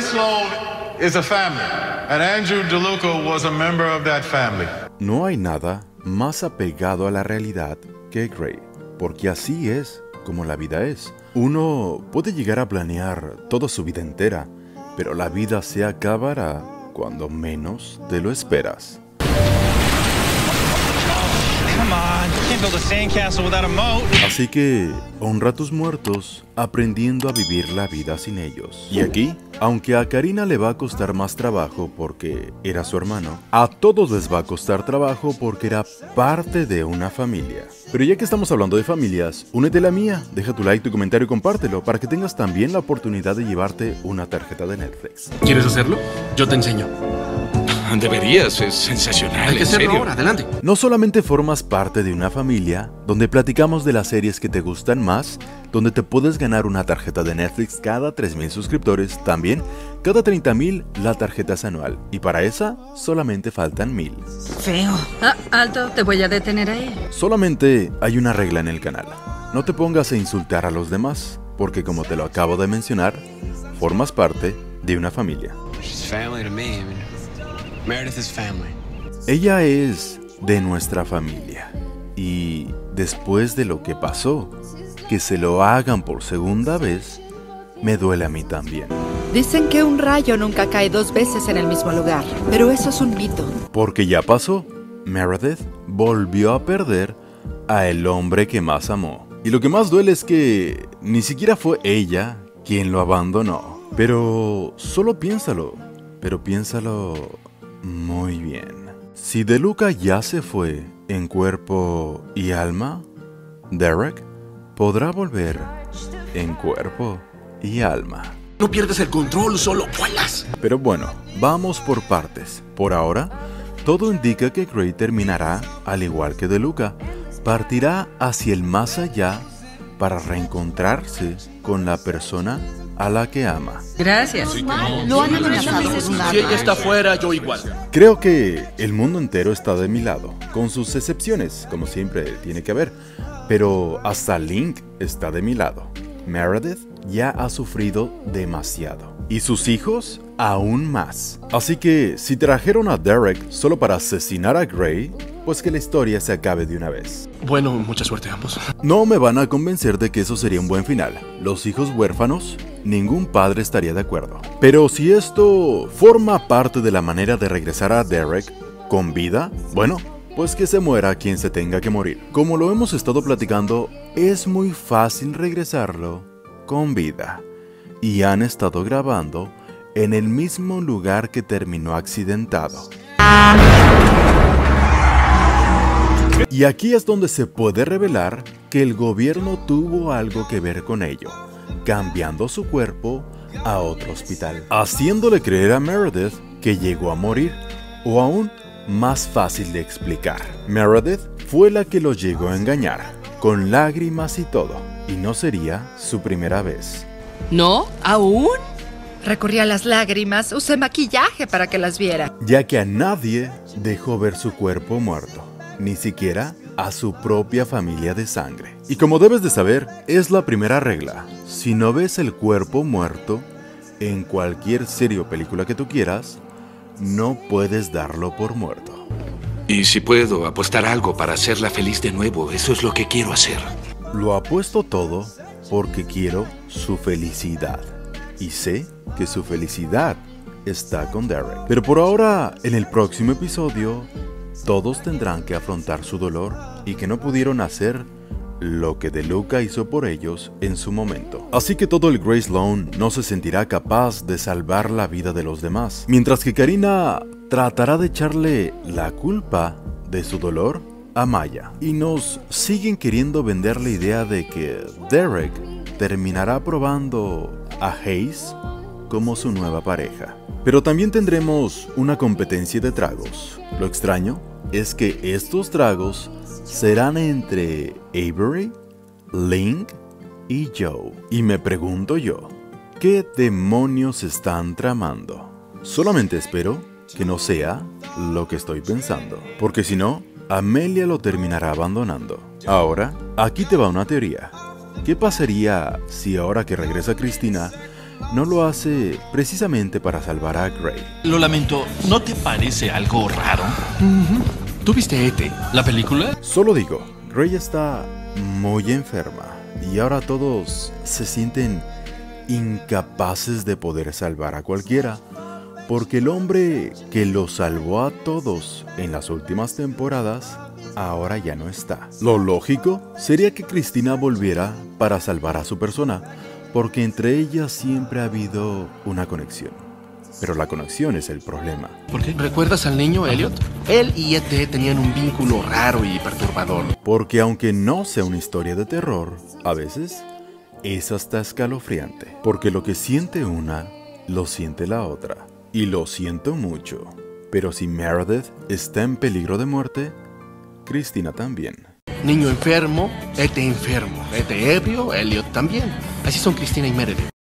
Sloan is a family, and Andrew DeLuca was a member of that family. No hay nada más apegado a la realidad que Gray, porque así es como la vida es. Uno puede llegar a planear toda su vida entera, pero la vida se acabará cuando menos te lo esperas. Así que honra a tus muertos aprendiendo a vivir la vida sin ellos. Y aquí, aunque a Karina le va a costar más trabajo porque era su hermano, a todos les va a costar trabajo porque era parte de una familia. Pero ya que estamos hablando de familias, únete a la mía, deja tu like, tu comentario y compártelo para que tengas también la oportunidad de llevarte una tarjeta de Netflix. ¿Quieres hacerlo? Yo te enseño. Deberías, es sensacional. Hay que hacerlo ahora, adelante. No solamente formas parte de una familia, donde platicamos de las series que te gustan más, donde te puedes ganar una tarjeta de Netflix cada 3,000 suscriptores, también cada 30,000 la tarjeta es anual, y para esa solamente faltan 1,000. Feo. Alto, te voy a detener ahí. Solamente hay una regla en el canal, no te pongas a insultar a los demás, porque como te lo acabo de mencionar, formas parte de una familia. Meredith is family. Ella es de nuestra familia, y después de lo que pasó, que se lo hagan por segunda vez, me duele a mí también. Dicen que un rayo nunca cae 2 veces en el mismo lugar, pero eso es un mito. Porque ya pasó, Meredith volvió a perder a el hombre que más amó. Y lo que más duele es que ni siquiera fue ella quien lo abandonó. Pero solo piénsalo, muy bien. Si DeLuca ya se fue en cuerpo y alma, Derek podrá volver en cuerpo y alma. No pierdas el control, solo vuelas. Pero bueno, vamos por partes. Por ahora, todo indica que Gray terminará al igual que DeLuca. Partirá hacia el más allá para reencontrarse con la persona a la que ama. Gracias. Lo han amenazado con un Si arma. ella está fuera, yo igual. Creo que el mundo entero está de mi lado, con sus excepciones, como siempre tiene que haber, pero hasta Link está de mi lado. Meredith ya ha sufrido demasiado, y sus hijos aún más. Así que si trajeron a Derek solo para asesinar a Gray, pues que la historia se acabe de una vez. Bueno, mucha suerte a ambos. No me van a convencer de que eso sería un buen final. Los hijos huérfanos, ningún padre estaría de acuerdo. Pero si esto forma parte de la manera de regresar a Derek con vida, bueno, pues que se muera quien se tenga que morir. Como lo hemos estado platicando, es muy fácil regresarlo con vida. Y han estado grabando en el mismo lugar que terminó accidentado. Y aquí es donde se puede revelar que el gobierno tuvo algo que ver con ello, cambiando su cuerpo a otro hospital, haciéndole creer a Meredith que llegó a morir, o aún más fácil de explicar. Meredith fue la que lo llegó a engañar, con lágrimas y todo, y no sería su primera vez. ¿No? ¿Aún? Recurrí a las lágrimas, usé maquillaje para que las viera. Ya que a nadie dejó ver su cuerpo muerto, ni siquiera a su propia familia de sangre. Y como debes de saber, es la primera regla. Si no ves el cuerpo muerto en cualquier serie o película que tú quieras, no puedes darlo por muerto. Y si puedo apostar algo para hacerla feliz de nuevo, eso es lo que quiero hacer. Lo apuesto todo porque quiero su felicidad. Y sé que su felicidad está con Derek. Pero por ahora, en el próximo episodio, todos tendrán que afrontar su dolor y que no pudieron hacer lo que DeLuca hizo por ellos en su momento. Así que todo el Gray Sloan no se sentirá capaz de salvar la vida de los demás, mientras que Karina tratará de echarle la culpa de su dolor a Maya. Y nos siguen queriendo vender la idea de que Derek terminará probando a Hayes como su nueva pareja. Pero también tendremos una competencia de tragos. Lo extraño es que estos tragos serán entre Avery, Link y Joe. Y me pregunto yo, ¿qué demonios están tramando? Solamente espero que no sea lo que estoy pensando, porque si no, Amelia lo terminará abandonando. Ahora, aquí te va una teoría. ¿Qué pasaría si ahora que regresa Cristina, no lo hace precisamente para salvar a Gray. Lo lamento, ¿no te parece algo raro? ¿Tú viste E.T., la película? Solo digo, Gray está muy enferma y ahora todos se sienten incapaces de poder salvar a cualquiera, porque el hombre que los salvó a todos en las últimas temporadas ahora ya no está. Lo lógico sería que Cristina volviera para salvar a su persona, porque entre ellas siempre ha habido una conexión. Pero la conexión es el problema. ¿Por qué? ¿Recuerdas al niño, Elliot? Él y E.T. tenían un vínculo raro y perturbador. Porque aunque no sea una historia de terror, a veces es hasta escalofriante. Porque lo que siente una, lo siente la otra. Y lo siento mucho. Pero si Meredith está en peligro de muerte, Cristina también. Niño enfermo, E.T. enfermo. E.T. ebrio, Elliot también. Así son Cristina y Meredith.